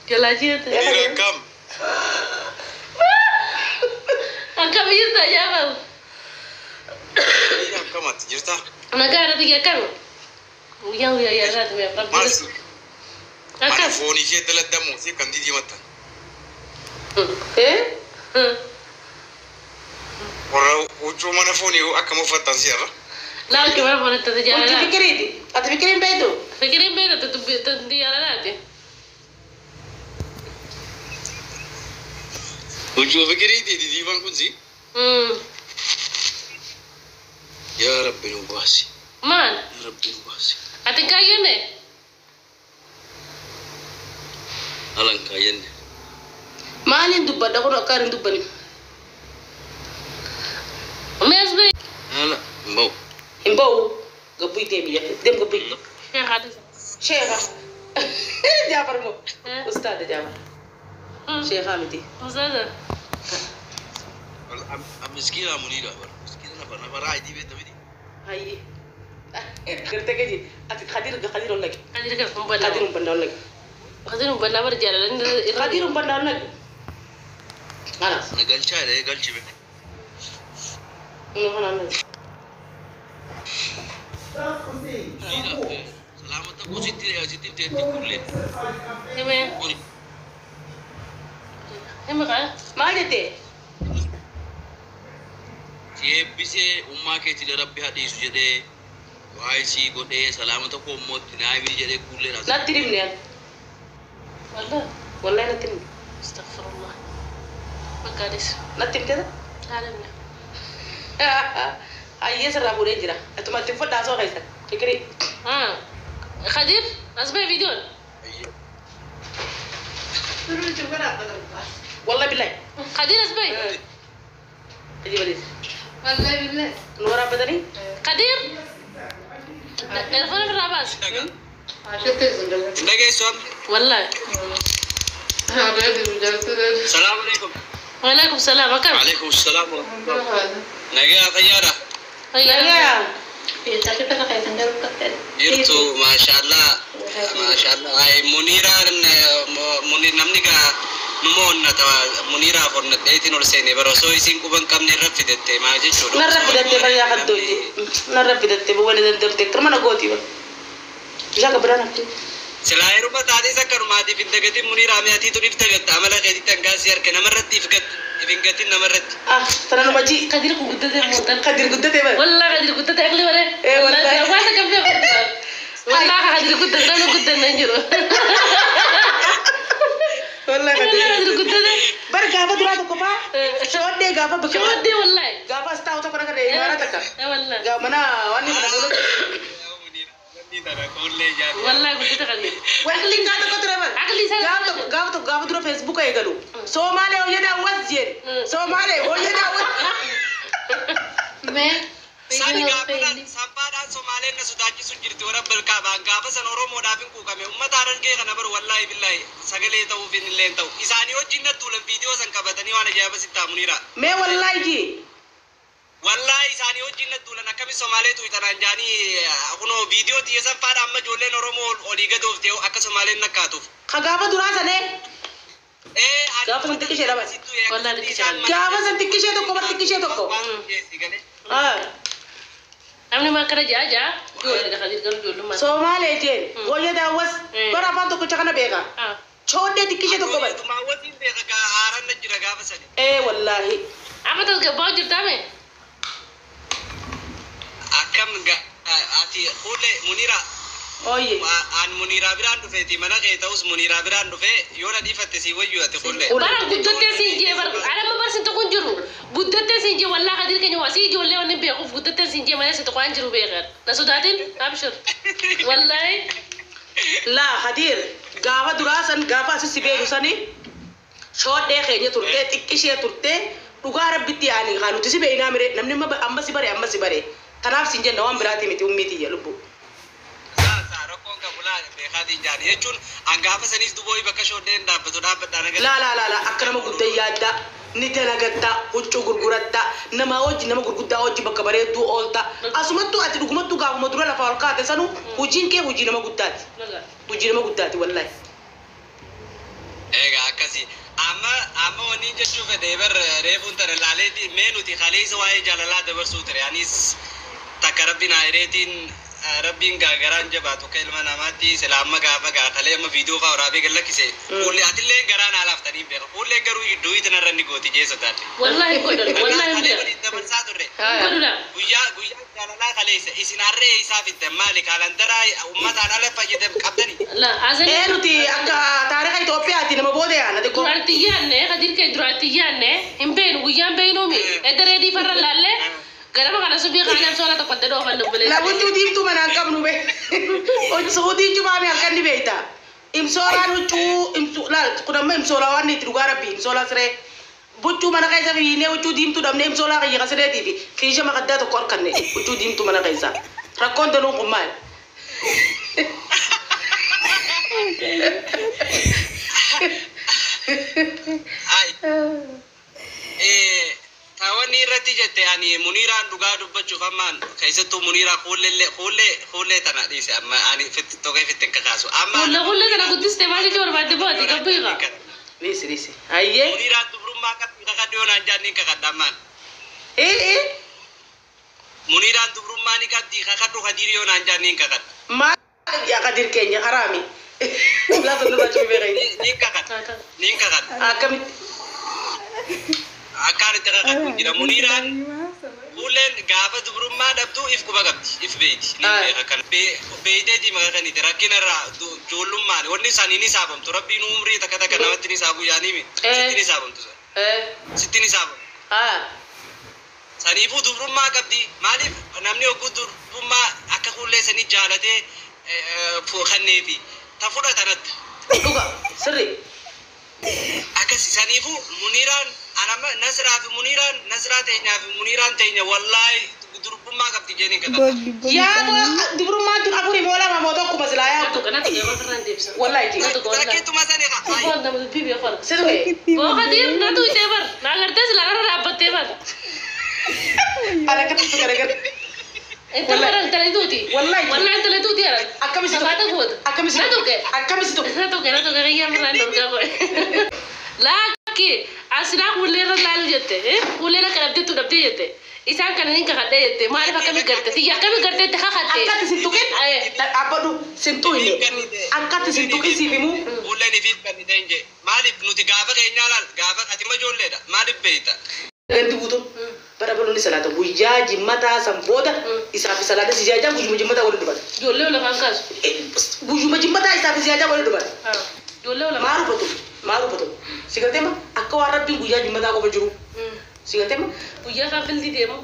يلا جيت كم كم يرتا يا بابا كم تجرتا أنا قاعدة تيجي كم ويا ذات ما يبغى ماس أنا فوني شيء دلت دمو سي كم تيجي متى إيه ورا وشو ما نفوني هو أكمل فتان سيرة لا كمان فون تتجاه أنت فكريتي أتفكرين بيدو فكرين بينا تتجاه لا وشو فكري دي بان كنزي يا ربي نباسي مان يا ربي نباسي أتكاينه ألان كاين ما لين دبّا دكتور أكارن دبّني مسبي لا مو إمبو قبوي ديمي ديم قبوي شيخ هذا شيخة جابر مو أستاذ جابر شيخة متي أستاذ مسكينة منيرة مسكينة نفر راعي دي بيت بدي هاي قلت كذي خدير ولا كي خدير كم بنا خدير ولا كي خدير بنا برجع لأن خدير ولا كي خلاص نقل شاي ده قل شيء أنا سلامتك وستي يا ستي تدي كله هم قال ما جتة ये बिसे उम्मा के चिले रब्बी हाथी सुजदे वाइसी गोदे सलामत को मोत नाय भी जदे कूले रात لا تريم ليه والله لا تريم استغفر الله ما قادس لا تريم كذا عالمنا هاي يسرى أبو رجرا أنتم تفوت داسو غيثا فكري خدير أسمع فيديو والله بالله خدير أسمع أجيب ليش والله بالله نورا بدني خدير تلفون في الراباس لقي سؤال والله السلام عليكم وعليكم السلام وكم عليكم السلام ورحمة الله نجي طيارة يا يرتو ما شاء الله هاي منيرة نمنيكا نمون نتوا منيرة فرنت ديتين ورسيني برسو يسين كوبان كم نرفدت ما جيشو نرفدت بريا خدوجي نرفدت بوالد درتك كرمنا قوتي بس جاك برانا سلايرو ما تادي سكر ما دي في دقتي منيرة مياتي تريد تجت عمله كذي تنقاس يرك نمرت يفقت نمرت ترى لما جي قدير قدتي موتن قدير قدتي بس والله قدير قدتي أغلى ولا إيه والله ما تكمل والله قدير قدتي أنا قدتي نجرو والله قدير قدتي برجع بدرا تكوبا شو دي غافا بكرة شو دي والله غافا استاو تكون كده إماراتك والله غا منا واني منا والله قدتي قدير وعقلي قاعد كتر بس عقلي سنة غاف درا فيسبوك أي قالوا سومالي ويدا وزير سومالي ويدا ما سani gaafana samphaadhaan Somaaleen na sodaachisu jirti warra balkaabaan gaafa san Oromoodhaaf hin quuqame uummataaran kee kana bar wallaahi billaahi sagalee ta'uuf hin illeen ta'u isaanii wajjin na tuulan viidiyoo san qabatanii waan ajaa'iba sitti hamuniira mee wallaahi ji wallaahi isaanii wajjin na tuulan akkami Somaalee tuutanaan jaanii kunoo viidiyoo xiyya samphaadha amma ijoolleen Oromoo olii gadoof ta'u akka Somaaleen nakkaatuuf ka gaafa duraa sanee gaafa san xiqqishee dhabas gaafa san xiqqishee tokko bar xiqqishee tokko أنا ما كره جاجا جول ده خدير قال جول ما Somaalee jeen wayya daawwas bara afaan tokko kana beeka choodee xiqqishee tokko bar ma watiin beeka ka haaran na jira gaafa sani wallaahi أما تلقى باجر تامه akkam ati kuule Muniira ooyye an Muniira biraan dhufeeti mana kee ta'us Muniira biraan dhufe yoo na dhiifatte si wayyu ati kuule bara guddatte sinjee bara alama bar sinta kun jiru guddatte sinjee wallahi qadir kenya wasi jolle wonni be quf guddatte sinjee mana sinta kun jiru be gar na sudatin abshir wallahi la hadir gaafa duraa san gaafa asisi beeru sani shoodee keenya turte xiqqishee turte dhugaa rabbitti yaani kaanuti si beeyna mire namni amma si bare kanaaf sin jenna waan biraati miti ummiti ya lubbu rakkoon kabulaa beekaatiin jaani jechuun hangaafa sanis dubooyi bakka shoodeen dhaabbatu dhaabbadhaan agarra la akka nama guddaa yaadda ni dalagatta huccuu gurguratta nama gurguddaa hojii bakka bareedduu oolta asumattuu ati dhugumattuu gaafuma dura lafa ol kaate sanu hojiin kee hojii nama guddaati wallaahi Egaa akkasii amma wanni jechuu fedhe bar reefuun tana laaleeti mee nuti kaleessa waa'ee jaalalaa dabarsuu ture anis takka rabbiin haayireetiin rabbiin garaan jabaatu akka ilma namaatti sila amma gaafa gaakalee amma viidiyoo fa'aa waraabee gallakkise fuulli atillee garaan haalaaftanii beeka fuullee garuu iddoo itinarra ni gooti jeessa taate. Wallahi godhan wallahi waliin dabarsaa turre. Guyyaa jaalalaa kaleessa isin harree isaaf itti maali kaalandaraa uummataan ala fayyadam qabdani. Nuti akka taariika Itoophiyaatti nama booda yaana xiqqoo. Duraatti yaanne qadirkee duraatti yaanne hin beenu guyyaan beenuumi edda reedii farra laalle garama kana subii kaanaan soora tokko adda dhoofan dubbilee. Labuutu diimtuu manaan qabnu be. Suutiin cumaame halkan ni beekta. Imsooraan huccuu kudhamma imsoolaa waan itti dhugaa rabbi imsoolaa siree. Buccuu mana keessa fiinee huccuu diimtuu dhabnee imsoolaa kiyya kasireetii fi kiisha makaddaa tokko harkanne huccuu diimtuu mana keessa. Rakkoon danuun kun maal? Tawani irratti jette ani Muniiraan dhugaa dubbachuuf ammaan keessattuu Muniiraa fuullee tana dhiise amma ani tokkee fitteen kakaasu amma fuullee tana guddistee maal itti barbaadde booti gabbiiqa. Dhiisi hayyee. Muniiraan dubrummaa kakadhiyoo naan jaanniin kakadha ammaan. Muniiraan dubrummaa ni qabdi kakadhu kadiriyoo naan jaanniin kakadha. Maal yaa kadir keenya haraami. Lafa nu bachuu beekaa. Niin kakadha. Akkamitti. Akkaan itti kakadhu jira Muniiraan fuulleen gaafa dubrummaa dhabduu if quba qabdi if beeyti. Beeyteetii maqaqaniiti rakkinarraa ijoollummaan wanni isaanii ni saafamtu rabbiin umrii takka namatti ni saafu yaanimi sitti ni saafamtu sitti ni saafamu. Saniifuu dubrummaa qabdi maaliif namni hogguu dubrummaa akka fuullee sanii jaalatee kanneefi ta fudhatanatti. Dhuga sirri. Akkasi saniifuu Muniiraan anama Nasraa fi Muniiraan Nasraa teenyaa fi Muniiraan teenya wallaahi dubrummaa qabdi jeeniin kakadha. Yaa dubrummaa tun afurii moola mamoo tokko basilaa yaa. Tokko kanatti gaafa farraan deebisa. Wallahi ti. Rakkeettuma sanii qaba. Foon nama bibi afar. Sirri. Boo qadir natu itee bar naa gartee sila irra dhaabbattee bar. Ala kattu garagara. Inta baran talituuti. Wallahi. Wallahi talituuti ara. Akkamitti Sabaata goota. Akkamitti Natu kee. Akkamitti Natu kee kiyyaa mirraan dorgaa goe. Laakki asirraa fuullee irra laalu jette. Fuullee irra kadhabdeettu dhabdee jette. Isaan kana niin kakadhee jette. Maaliif akkamii garte? Xiyya akkamii gartee itti kakadhee? akkatti sintuqin abbadu sintuu illee akkatti sintuqin siif himu. Fuulleen ifiif kannite hin jee maaliif nuti gaafa keenyaa laal gaafa atima ijoolleedha maaliif beeyta? Ganti guutuun bara balonni salaata guyyaa jimmataa san booda isaaf salaata si jaajaa guyyuma jimmataa waliin dubata. Ijoollee ola kan kaasu. Guyyuma jimmataa isaaf si jaajaa waliin dubata. Ijoollee ola. Maa rufatu sigartee ma akka waan rabbiin guyyaa jimmataa qofa jiru sigartee ma Guyyaa kan filti deemu.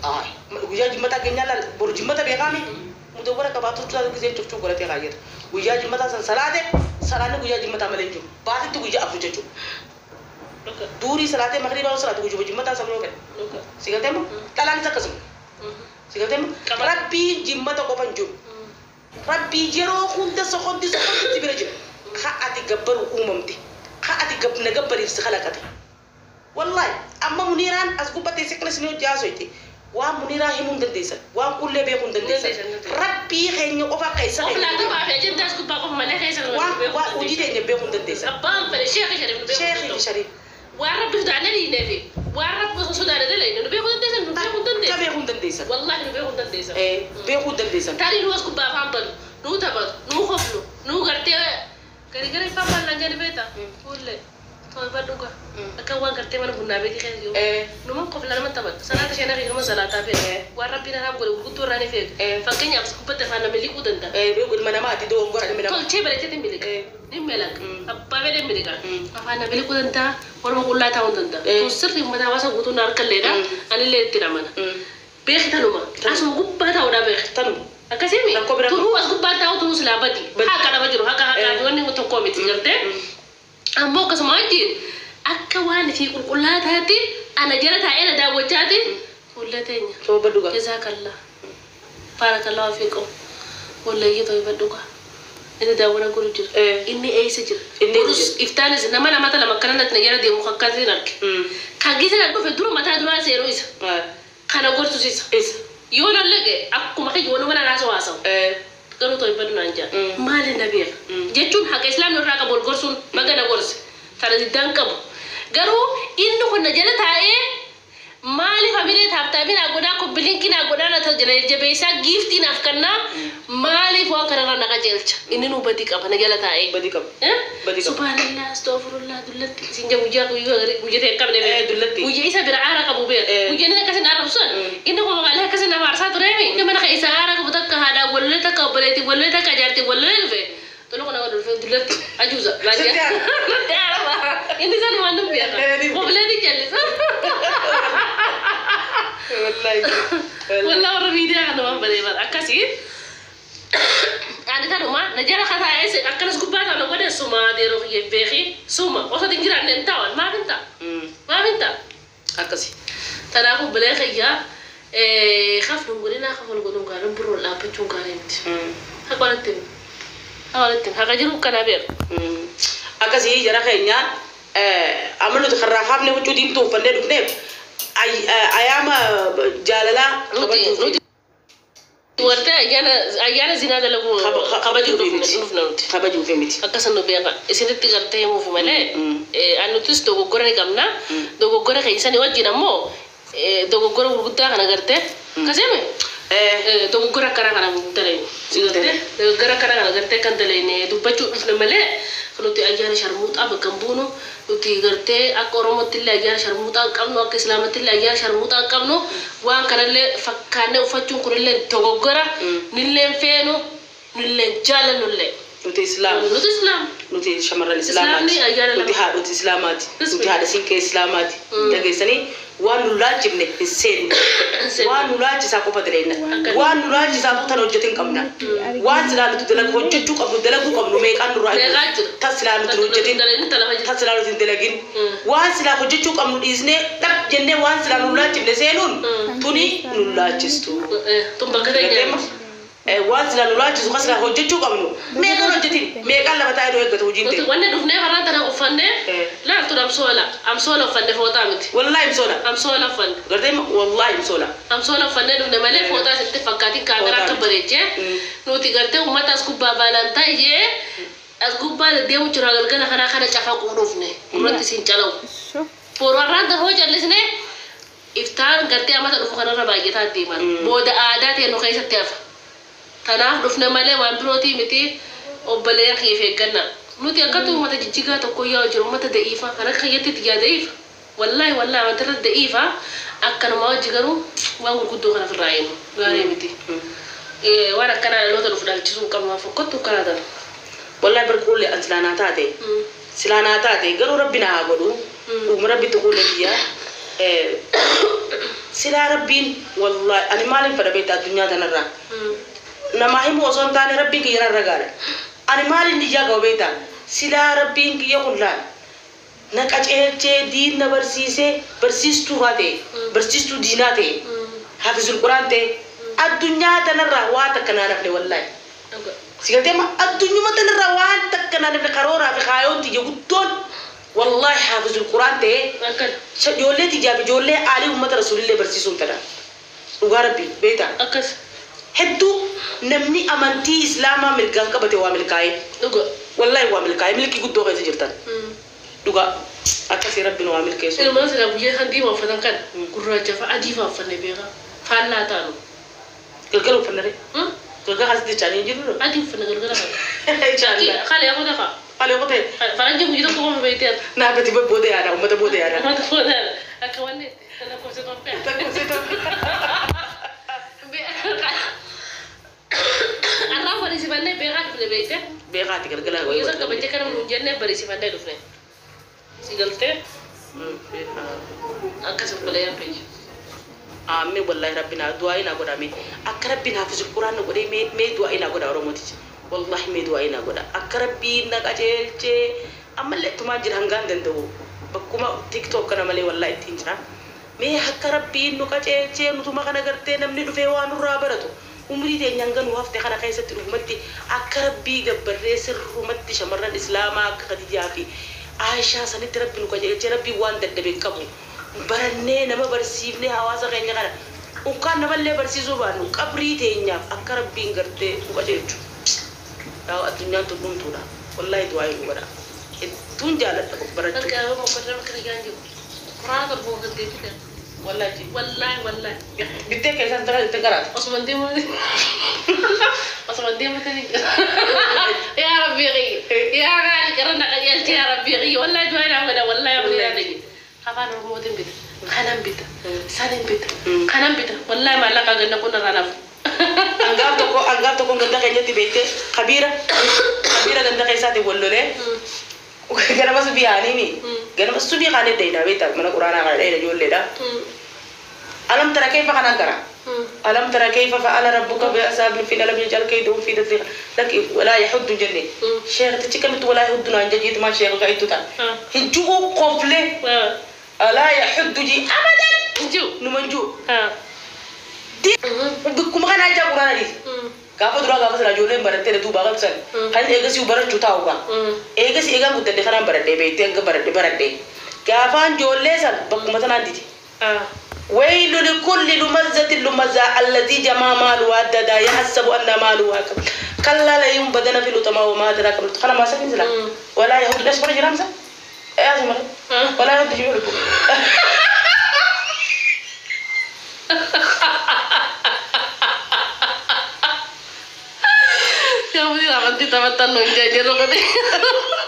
guyyaa jimmataa keenyaa laal boru jimmata beekaami muto bara qabaatu tutaa gisee cufcuu godhatee kaayyeeta guyyaa jimmataa san salaanni guyyaa jimmataa malee hin jiru baatitti guyyaa afur jechuudha. Durii salaatee magriibaa salaate guyyuma jimmataa san yoo fedhe sigartee ma dhalaanis akkasuma sigartee ma rabbiin jimmata qofa hin jiru rabbii yeroo hunda soqotti bira jira ati gabbaru uumamte ati na gabbariif si kalaqate wallahi amma Muniiraan as gubbattee si kanas ni hojjaasoyti waan Muniiraa himuu hin dandeessan waan kullee beekuu hin dandeessan rabbii keenya qofa keessa Of laatu baafee jendaas gubbaa qofa malee keessa waan hojii teenya beekuu hin dandeessan Abbaan fedhe sheekhi sharif nu beekuu sheekhi shariif waan rabbi sodaanee dhiinee fi waan rabbi sodaanee dhalee nu beekuu dandeessan nu beekuu ka dandeessan beekuu hin dandeessan wallahi nu beekuu dandeessan beekuu hin dandeessan tarii nu as gubbaa afaan balu nu taphatu nu hofnu nu gartee gari ifaan bal'aan jedhe beeta fuullee tolba dhuga akka waan gartee mana bunnaa beekii keessa jiru numan qofla nama taphatu salaata isheen akka gama salaataa beeka waan rabbiin haraam godhe gurguddoo irraa ni feeka fakkeenyaaf as gubbatti afaan nama liquu danda'a ilma namaati doongora ilma namaa tolchee bareechee miliqa ni melaka abbaa fedhe miliqa afaan nama liquu danda'a warma qullaa taa'uu danda'a tun sirri ummata hawaasa guutuu na harkalleedha anillee itti ramana beeki tanuma asuma gubbaa taa'uudhaa beeki tanuma akkasimi turuu as gubbaa taa'u turuu silaa badi haqa dhaba jiru haqa wanni tokkoo miti gartee ammoo akkasuma wajjin akka waan fi qulqullaa taate ana jala taa'ee na daawwachaati fuullee teenya sooba dhuga jazaakallaa baarakallaa fi qabu wallayyee ta'uu badhuga inni daawwana guru jira inni eessa jira burus iftaanis nama lamata lama akkanatti na jala deemu akkasiin arge kan gisee dhufe dura mataa duraa seeruu isa kana gorsus isa yoo nallaqe akkuma kiyya waan mana raasa waasawu garuu ta'uu badhu naan jaa maali na beeka jechuun haqa islaamni irraa qabu ol gorsuun baga na gorse tana diddan qabu garuu inni kun jala taa'ee maaliif hamilee taabtaabina godhaa ko bilinkina godhaa na tajjala jabeessaa giiftiin afkanna maaliif waan kanarra naqa jeelcha inni nu badii qaba na jala taa'ee badii qaba subhanallah astaghfirullah dullatti sinja guyyaa guyyaa ta'e qabne dullatti guyyaa isa bira aara qabu beer guyyaa inni akkasin arabsan inni ko magaalaa akkasin nama arsaa tureemi inni mana isa aara qabu takka haadha wallee takka obboleetti wallee takka jaartii wallee dhufe tolo kana dhufe dullatti ajuuza laajja inni san waan nu beeka obboleetti jallisa والله ورا فيديو أنا ما بدي بس أكاسي أنا تروما نجارة خذها إيش أكنس قبّات أنا قدر سوما ديرو يبيخي سوما وصل تنجر عن نتاون ما بنتا أكاسي ترى أكو بلاغ يا خاف نقولنا خاف نقولون قالوا برو لا بتشون قارنت هقولتم هقجرو كنابير أكاسي جرا خينيا عملوا تخرّا خافني وجودين تو فندق نيب أيام جاللا ورتا أيانا زينة لغو خبجو فيمتي أكاسن نبيعها إسنت تغرتي مو في ملأ أنو تس دوغو غورة كمنا دوغو غورة كيساني وجينا مو دوغو غورة ورغتا كنا غرتي كسيمه دوغو غورة كنا غرتي دوغو غورة كنا غرتي كان دليني دوبچو في ملأ خلوتي أيانا شرموت أبا كمبونو nuti gartee akka oromootti illee ayyaana sharmuuxaa qabnu akka islaamatti illee ayyaana sharmuuxaa qabnu waan kanallee fakkaannee uffachuun kunillee dogoggora nilleen feenu nilleen jaalannullee nuti islaam nuti shamarran islaamaati nuti haadhoti islaamaati nuti haadha siinqee islaamaati dhageessanii waan nu laajjifne hin seenne waan nu laajjisaa qofa daleenna waan nu laajjisaa tan hojjetin hin qabna waan silaa nuti dalagu hojjechuu qabnu dalaguu qabnu meeqaan nurraa tas silaa nuti hojjetin tas silaa nuti hin dalagin waan silaa hojjechuu qabnu dhiisnee dhab jennee waan silaa nu laajjifne seenuun tuni nu laajjistu waan silaa nu laajjisu kan silaa hojjechuu qabnu meeqaan hojjetin meeqaan lafa taa'ee doo eeggatu hojiin ta'e wanne dhufnee haraan tana uffanne laaltu amsoola uffanne footaa miti wallahi imsoola amsoola uffanne gartee wallahi imsoola amsoola uffanne dhufne malee footaa sitti fakkaatiin kaameraa akka bareechee nuti gartee uummata as gubbaa baalaan taa'ee as gubbaa deemu jira galgala karaa kana cafaquu dhufne irratti siin calawu foorarraan tahoo jallisne iftaan gartee amata dhufu kanarra baay'ataa deeman booda aadaa ta'e nu keessatti hafa tanaaf dhufne malee waan birootii miti obboleeyyaa kiyya eegganna nuti akkatu uummata jijjigaa tokko yaa jiru uummata da'iifa kan akka kiyyaatti yaa da'iifa wallahi wanta irra da'iifa akkanuma wajji garuu waan gurguddoo kana ofirraa eenu gaarii miti waan akkanaa dhaloota dhufu dhaalchisuu qabnu fokkottu akkanaa ta'a wallahi barkuulee an silaanaa taate garuu rabbi na haa godhu uuma rabbi tuquulee kiyya silaa rabbiin wallahi ani maaliin fedha beektaa addunyaa tanarraa nama himu osoo hin taane rabbiin kiyya narra gaadha ani maalin ijaa qaba beektaa silaa rabbiin kiyya kullaan na qaceelchee diin na barsiisee barsiistuu haa ta'e barsiistuu diinaa ta'e hafizul quraan ta'e addunyaa tanarraa waan takka naa nafne wallahi sigaltee ma addunyuma tanarraa waan takka naa nafne karooraa fi kaayoon tiyya guddoon wallahi hafizul quraan ta'e ijoollee tiyyaaf ijoollee aalii uummata rasuulillee barsiisuun tana dhugaa rabbii beektaa akkas hedduu namni amantii islaamaa milkaan qabate waa milkaa'ee dhuga wallahi waa milkaa'ee milkii guddoo keessa jirtan dhuga akkasii rabbiin waa milkeessu ilmaan sila guyyaa kan diimaa uffatan kan gurraacha fa'a adii fa'a uffanne beeka faallaa taanu galgala uffanne galgala asitti chaanii jiru adii uffanne galgala fa'a kale yaa kota fa'a kale yaa kota faranjii guyyaa tokko qofa beekteera naa bati booda yaada uummata booda yaada uummata booda yaada akka wanni lakkoofsa Itoophiyaa arraa barisiifannee beekaa dhufne beekte beekaati galgala guyyaa sakka bajjee kana nuun jennee barisiifannee dhufne si galtee akkas obboleeyyan feeji Amin wallahi rabbina du'aina goda me akka rabbina hafizul qur'an no gode me du'aina goda oromoti wallahi me du'aina goda akka rabbina qajeelche amalle tuma jir hangan dandawo bakkuma tiktok kana male wallahi tinjira me akka rabbin no qajeelche no tuma kana garte namni dufe waanu rabaratu umri de nyangan wafte kana kaysati umatti akka rabbi gabbarre sirrumatti shamarran islama khadija fi aisha sanit rabbi no qajeelche rabbi wan daddabe kabu baranne nama barsiifne hawaasa keenya kana ukaan namallee barsiisuu baanu qabrii teenyaaf akka rabbiin gartee qajeelchu yaa addunyaan tuddumtuudha wallahi du'aa godha تون جالت برجو تلقى ما بدنا مكان جانجو قرآن البوم قدي كده والله جي والله بدك إنسان تقرأ أصلا دي ما أصلا دي ما تاني يا ربي غي يا غالي كرنا قيلت يا ربي غي والله دوينا عمنا والله يا ابني هذا خافان رمودين بيت خنام بيت سالم بيت خنام بيت والله ما لقى قلنا كنا رناف أنقابتكو قلنا كنيتي بيتي خبيرة قلنا كيساتي ولو ليه وكنا بس بيانيني كنا بس سبي خانة دينا بيتا من القرآن على يقول لي ده ألم ترى كيف خنا كرا ألم ترى كيف فعل ربك بأصحاب الفيل لم يجعل كيدهم في تدليل لك ولا يحد جنة شيخ تتكلم ولا يحدنا عن جديد ما شيخ قايد تا هنجو قفلة ألا يحد جي أبدا نمنجو دي بكم خنا جا قرآن دي كافة درا كافة سلاجولين برتة ده باغب سن هل إيجاسي وبرت جوتا هوغا إيجاسي إيجا مدة خنا برتة بيتي إنك برتة كافة جولة سن بكم مثلا دي ويل لكل لمزة الذي جمع ماله وعددا يحسب أن ماله هكذا كلا لا يوم بدنا في لطما وما أدراك ما خنا ما سكين سلا ولا يهود ليش برا جرامسا يا زلمة ولا يهود جيبوا لكم يا ابني عملتي تبتل نونجا جرو كده